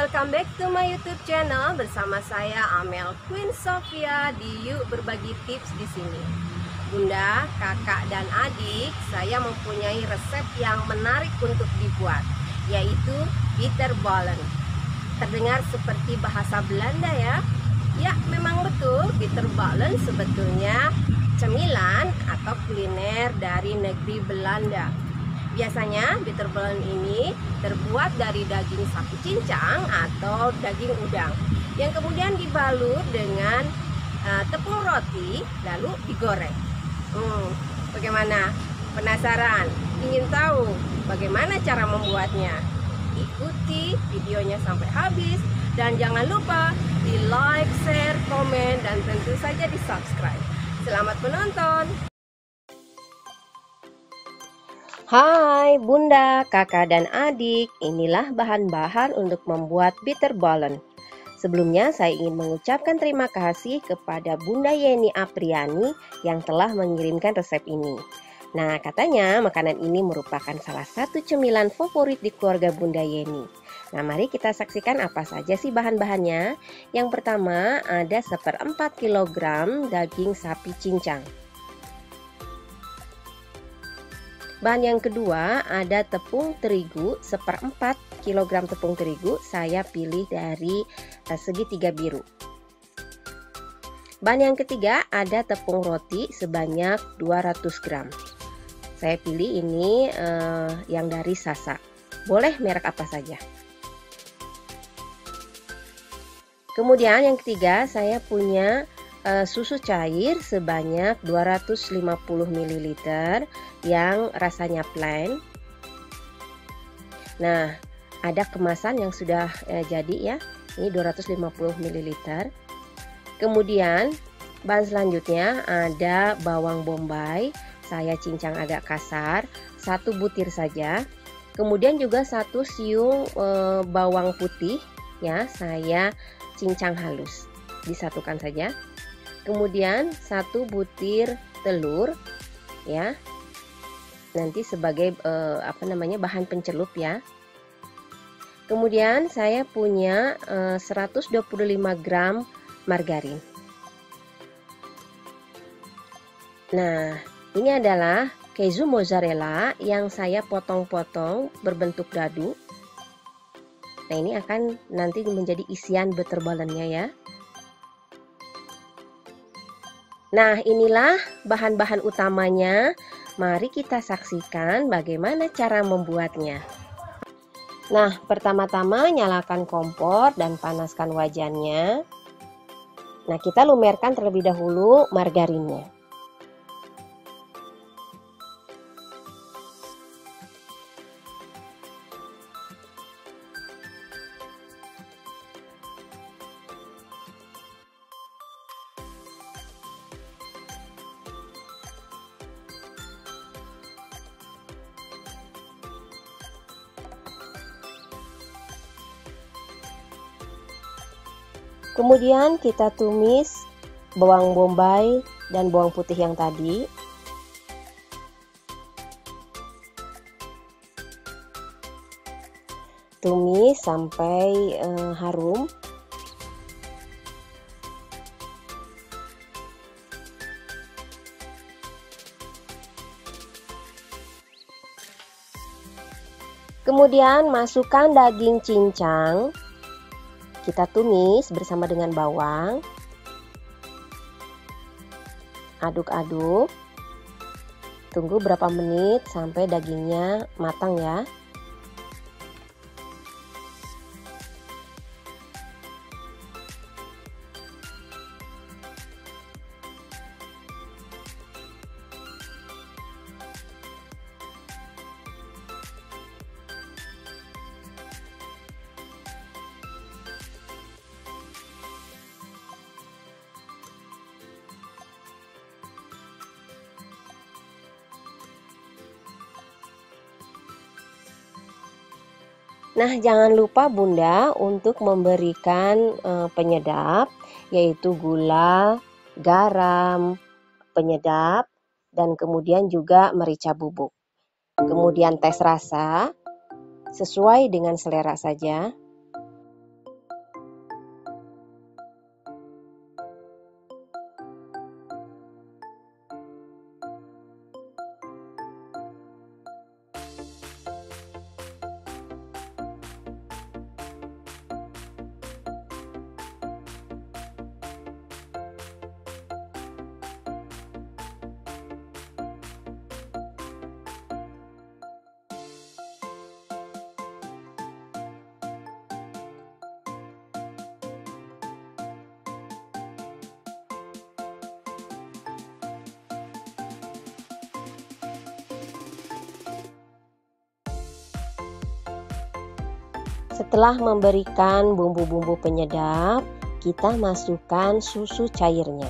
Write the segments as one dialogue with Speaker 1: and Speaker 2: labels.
Speaker 1: welcome back to my YouTube channel bersama saya Amel Queen Sofia di Yuk Berbagi Tips di sini. Bunda, kakak dan adik, saya mempunyai resep yang menarik untuk dibuat, yaitu bitterballen. Terdengar seperti bahasa Belanda ya? Ya, memang betul, bitterballen sebetulnya cemilan atau kuliner dari negeri Belanda. Biasanya bitterballen ini terbuat dari daging sapi cincang atau daging udang yang kemudian dibalut dengan tepung roti lalu digoreng. Bagaimana? Penasaran? Ingin tahu bagaimana cara membuatnya? Ikuti videonya sampai habis dan jangan lupa di like, share, komen, dan tentu saja di subscribe. Selamat menonton! Hai Bunda, kakak dan adik, inilah bahan-bahan untuk membuat bitterballen. Sebelumnya saya ingin mengucapkan terima kasih kepada Bunda Yeni Apriani yang telah mengirimkan resep ini. Nah, katanya makanan ini merupakan salah satu cemilan favorit di keluarga Bunda Yeni. Nah, mari kita saksikan apa saja sih bahan-bahannya. Yang pertama ada 1/4 kg daging sapi cincang. Bahan yang kedua ada tepung terigu 1/4 kg tepung terigu, saya pilih dari segitiga biru. Bahan yang ketiga ada tepung roti sebanyak 200 gram. Saya pilih ini yang dari Sasa. Boleh merek apa saja. Kemudian yang ketiga saya punya susu cair sebanyak 250 ml yang rasanya plain. Nah, ada kemasan yang sudah jadi ya. Ini 250 ml. Kemudian bahan selanjutnya ada bawang bombay, saya cincang agak kasar, 1 butir saja. Kemudian juga 1 siung bawang putih ya, saya cincang halus. Disatukan saja. Kemudian 1 butir telur ya, nanti sebagai bahan pencelup ya. Kemudian saya punya 125 gram margarin. Nah, ini adalah keju mozzarella yang saya potong-potong berbentuk dadu. Nah, ini akan nanti menjadi isian bitterballennya ya. Nah, inilah bahan-bahan utamanya. Mari kita saksikan bagaimana cara membuatnya. Nah, pertama-tama nyalakan kompor dan panaskan wajannya. Nah, kita lumerkan terlebih dahulu margarinnya. Kemudian kita tumis bawang bombay dan bawang putih yang tadi. Tumis sampai harum. Kemudian masukkan daging cincang. Kita tumis bersama dengan bawang. Aduk-aduk. Tunggu berapa menit sampai dagingnya matang ya. Nah, jangan lupa Bunda untuk memberikan penyedap, yaitu gula, garam, penyedap, dan kemudian juga merica bubuk. Kemudian tes rasa, sesuai dengan selera saja. Setelah memberikan bumbu-bumbu penyedap, kita masukkan susu cairnya.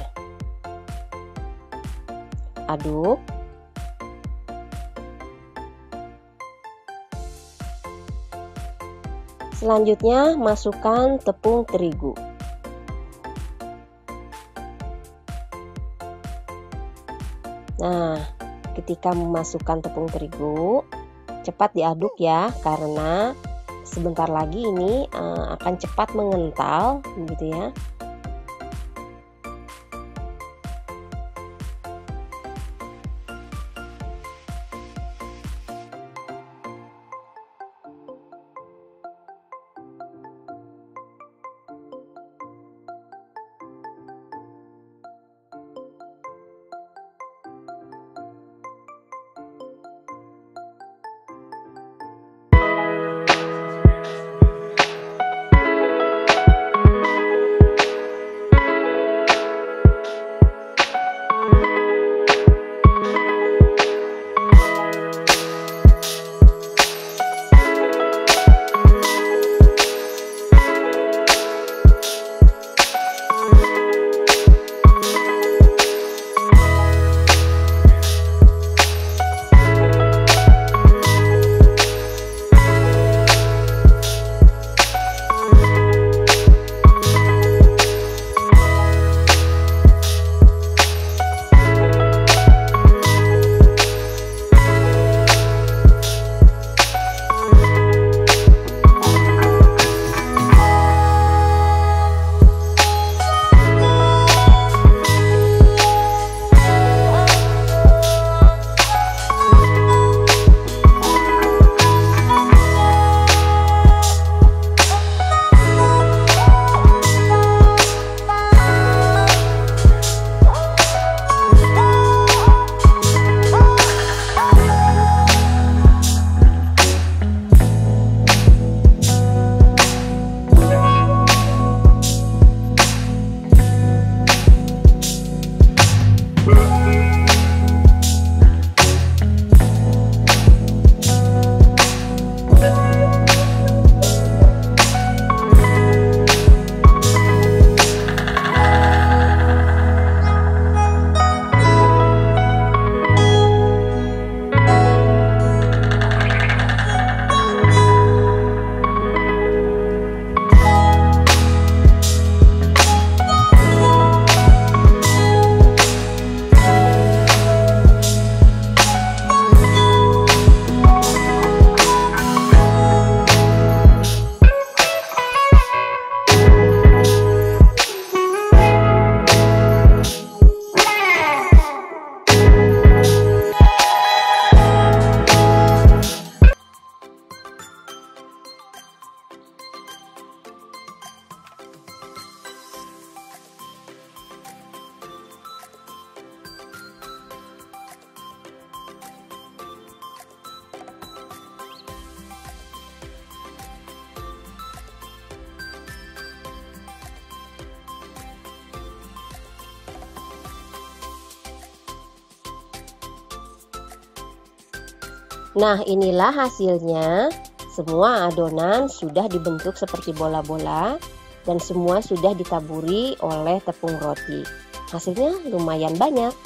Speaker 1: Aduk. Selanjutnya, masukkan tepung terigu. Nah, ketika memasukkan tepung terigu, cepat diaduk ya, karena sebentar lagi ini akan cepat mengental, gitu ya. Nah, inilah hasilnya. Semua adonan sudah dibentuk seperti bola-bola dan semua sudah ditaburi oleh tepung roti. Hasilnya lumayan banyak.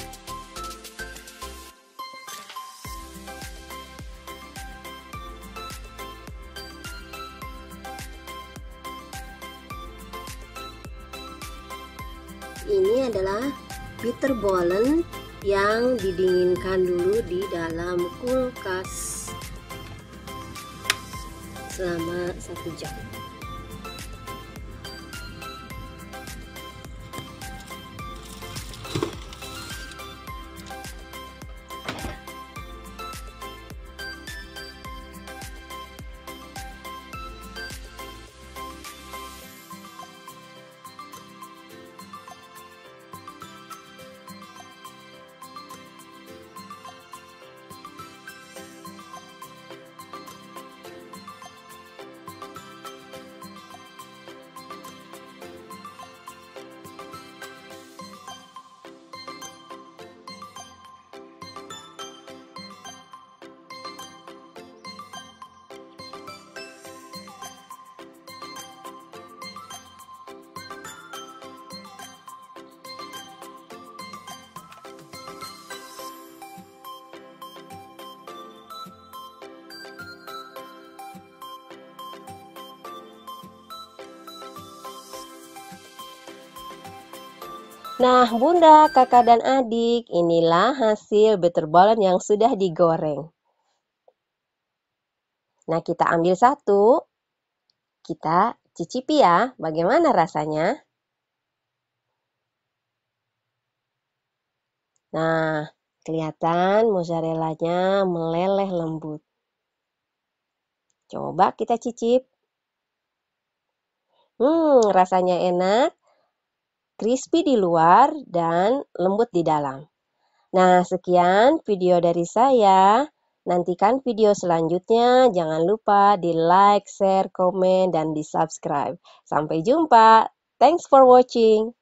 Speaker 1: Ini adalah bitterballen yang didinginkan dulu di dalam kulkas selama 1 jam. Nah, Bunda, Kakak, dan adik, inilah hasil butter balon yang sudah digoreng. Nah, kita ambil satu, kita cicipi ya, bagaimana rasanya? Nah, kelihatan mozzarellanya meleleh lembut. Coba kita cicip. Rasanya enak, crispy di luar, dan lembut di dalam. Nah, sekian video dari saya. Nantikan video selanjutnya. Jangan lupa di like, share, komen, dan di subscribe. Sampai jumpa. Thanks for watching.